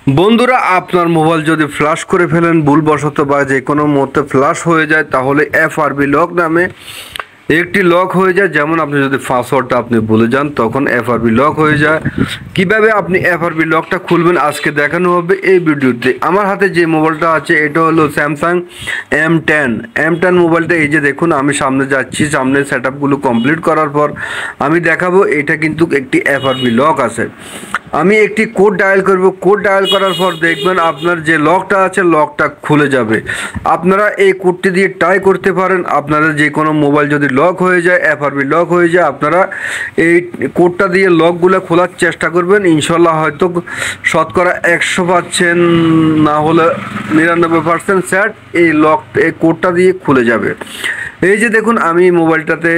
বন্ধুরা, আপনার মোবাইল যদি ফ্লাশ করে ফেলেন ভুলবশত বা যে কোনো মুহূর্তে ফ্লাশ হয়ে যায়, তাহলে এফআরবি লক নামে একটি লক হয়ে যায়। যেমন আপনি যদি পাসওয়ার্ডটা আপনি ভুলে যান, তখন এফআরবি লক হয়ে যায়। কিভাবে আপনি এফআরবি লকটা খুলবেন আজকে দেখানো হবে এই ভিডিওতে। আমার হাতে যে মোবাইলটা আছে এটা হলো স্যামসাং M10 মোবাইলটা। এই যে দেখুন, আমি সামনে যাচ্ছি, সামনে সেট আপগুলো কমপ্লিট করার পর আমি দেখাবো এটা কিন্তু একটি এফআরবি লক আছে। আমি একটি কোড ডায়াল করব, কোড ডায়াল করার পর দেখবেন আপনার যে লকটা আছে লকটা খুলে যাবে। আপনারা এই কোডটি দিয়ে ট্রাই করতে পারেন। আপনারা যে কোনো মোবাইল যদি লক হয়ে যায়, এফআরবি লক হয়ে যায়, আপনারা এই কোডটা দিয়ে লকগুলো খোলার চেষ্টা করবেন। ইনশাল্লাহ হয়তো শতকরা 100% না হলে 99% সেট এই কোডটা দিয়ে খুলে যাবে। এই যে দেখুন, আমি মোবাইলটাতে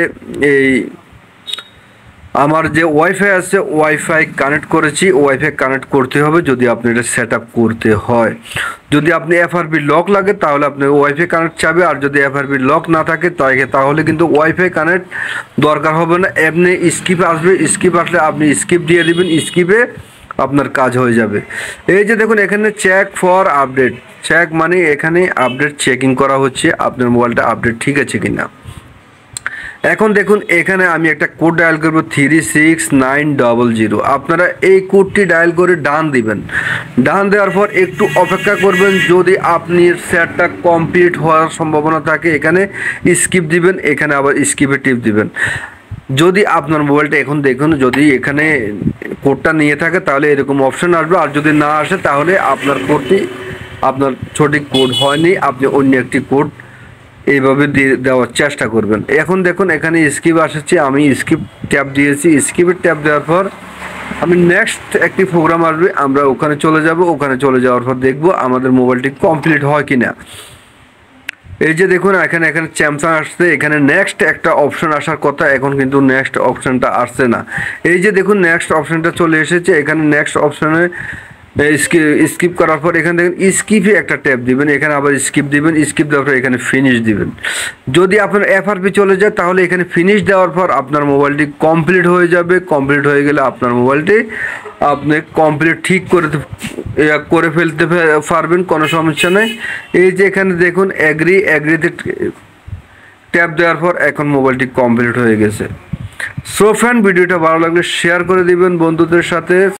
আমার যে ওয়াইফাই আছে ওয়াইফাই কানেক্ট করেছি। ওয়াইফাই কানেক্ট করতে হবে যদি আপনি এটা সেট আপ করতে হয়। যদি আপনি এফআরবি লক লাগে তাহলে আপনি ওয়াইফাই কানেক্ট চাবে, আর যদি এফআরবি লক না থাকে তাহলে কিন্তু ওয়াইফাই কানেক্ট দরকার হবে না। এমনি স্কিপ আসবে, স্কিপ আসলে আপনি স্কিপ দিয়ে দিবেন, স্কিপে আপনার কাজ হয়ে যাবে। এই যে দেখুন, এখানে চেক ফর আপডেট, চেক মানে এখানে আপডেট চেকিং করা হচ্ছে আপনার মোবাইলটা আপডেট ঠিক আছে কিনা। এখন দেখুন, এখানে আমি একটা কোড ডায়াল করব 36900। আপনারা এই কোডটি ডায়াল করে ডান দিবেন। ডান দেওয়ার পর একটু অপেক্ষা করবেন। যদি আপনি সেটটা কমপ্লিট হওয়ার সম্ভাবনা থাকে এখানে স্কিপ দিবেন, এখানে আবার স্কিপে টিপ দিবেন। যদি আপনার মোবাইলটা এখন দেখুন, যদি এখানে কোডটা নিয়ে থাকে তাহলে এরকম অপশন আসবে, আর যদি না আসে তাহলে আপনার কোডটি আপনার সঠিক কোড হয়নি, আপনি অন্য একটি কোড এইভাবে দিয়ে দেওয়ার চেষ্টা করবেন। এখন দেখুন, এখানে স্কিপ আসছে, আমি স্কিপ ট্যাপ দিয়েছি। স্কিপের ট্যাপ দেওয়ার পর আমি নেক্সট একটি প্রোগ্রাম আসবে, আমরা ওখানে চলে যাব। ওখানে চলে যাওয়ার পর দেখব আমাদের মোবাইলটি কমপ্লিট হয় কি না। এই যে দেখুন, এখানে স্যামসাং আসছে, এখানে নেক্সট একটা অপশন আসার কথা, এখন কিন্তু নেক্সট অপশনটা আসছে না। এই যে দেখুন, নেক্সট অপশনটা চলে এসেছে। এখানে নেক্সট অপশনে স্কিপ করার পর এখানে দেখেন স্কিপে একটা ট্যাপ দিবেন, এখানে আবার স্কিপ দিবেন। স্কিপ দেওয়ার পর এখানে ফিনিশ দিবেন। যদি আপনার এফআরপি চলে যায় তাহলে এখানে ফিনিশ দেওয়ার পর আপনার মোবাইলটি কমপ্লিট হয়ে যাবে। কমপ্লিট হয়ে গেলে আপনার মোবাইলটি আপনি কমপ্লিট ঠিক করে ফেলতে পারবেন, কোনো সমস্যা নেই। এই যে এখানে দেখুন অ্যাগ্রিতে ট্যাপ দেওয়ার পর এখন মোবাইলটি কমপ্লিট হয়ে গেছে। সো ফ্রেন্ড, ভিডিওটা ভালো লাগলে শেয়ার করে দিবেন বন্ধুদের সাথে।